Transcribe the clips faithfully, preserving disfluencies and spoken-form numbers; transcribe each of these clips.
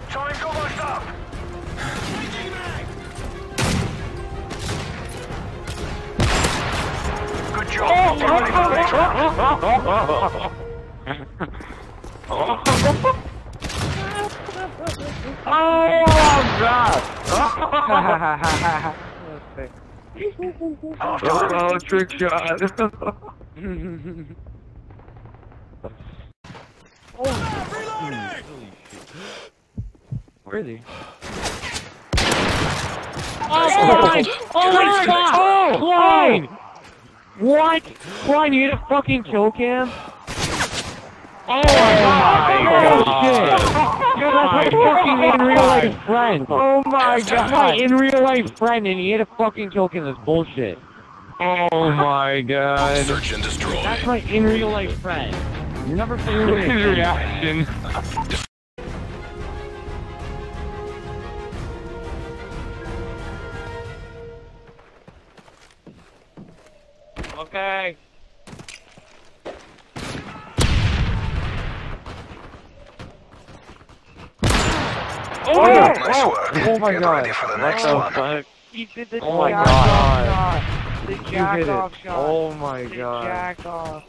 Time's almost up. Good job. Get ready for the next round. Oh god! Half Oh, time. trick shot! Oh, where is he? Oh, Klein! Oh my god! Oh, Klein! What? Klein, you hit a fucking kill cam? Oh my god! Bullshit! You're that's my fucking in real life friend! Oh my god! That's my in real life friend and you hit a fucking kill cam, that's bullshit! Oh my god! Search and destroy. That's my in real life friend! You never flew his reaction! Okay. Oh, Nice oh, work. oh my Get god. ready for the What next the one. fuck? He did the Oh my jack god. off shot. The You jack hit off it. shot. Oh my the god. jack off.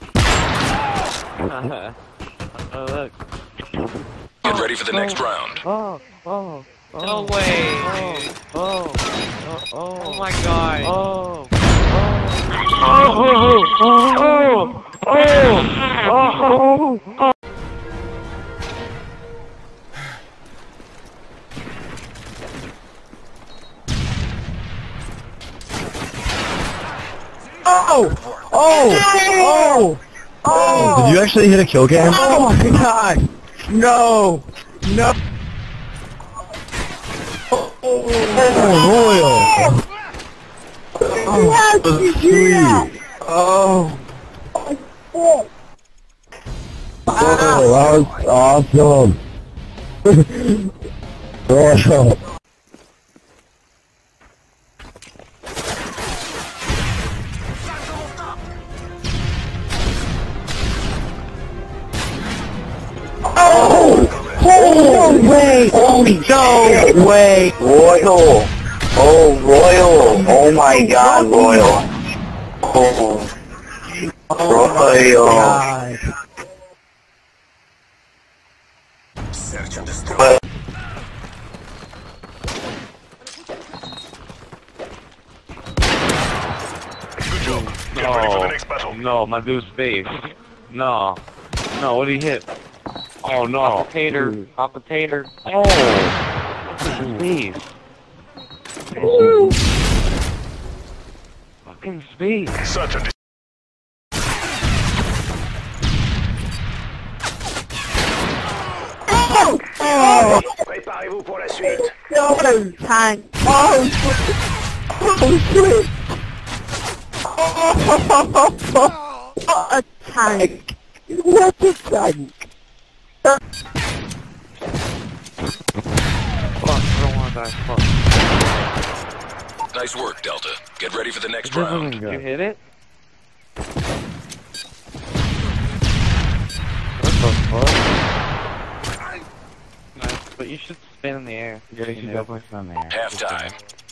Oh, look. Get ready for the next round. Oh, oh, oh. No way. Oh, oh, oh, Oh my god. oh, oh, oh, oh, oh, oh, oh. Oh! Oh! Oh! Oh! Did you actually hit a kill cam? Oh my god! No! No! Oh, Royal! Oh, that was sweet! Oh! Oh, that was awesome! Royal! Oh, no way! Oh, no way! Royal! Oh, Royal! Oh my god, Royal! Oh, Royal! God. Search and destroy. Good job. Get ready for the next battle. No, my dude's face. No. No, what did he hit? Oh no. Pop potato. Pop potato. Oh. What's his face? Fucking space. Search and Oh! préparez-vous pour la suite. No, tank! Oh, shit! Oh, shit! Oh, what a tank! What a tank! Fuck, I don't want to die. Fuck. Nice work, Delta. Get ready for the next It round. doesn't go. You hit it? What the fuck? Nice, but you should spin in the air. Yeah, you should definitely spin in the air. Halftime.